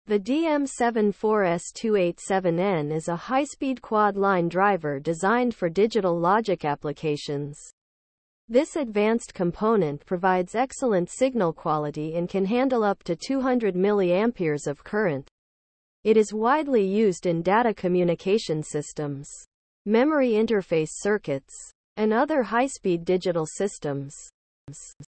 The DM74S287N is a high-speed quad-line driver designed for digital logic applications. This advanced component provides excellent signal quality and can handle up to 200 mA of current. It is widely used in data communication systems, memory interface circuits, and other high-speed digital systems.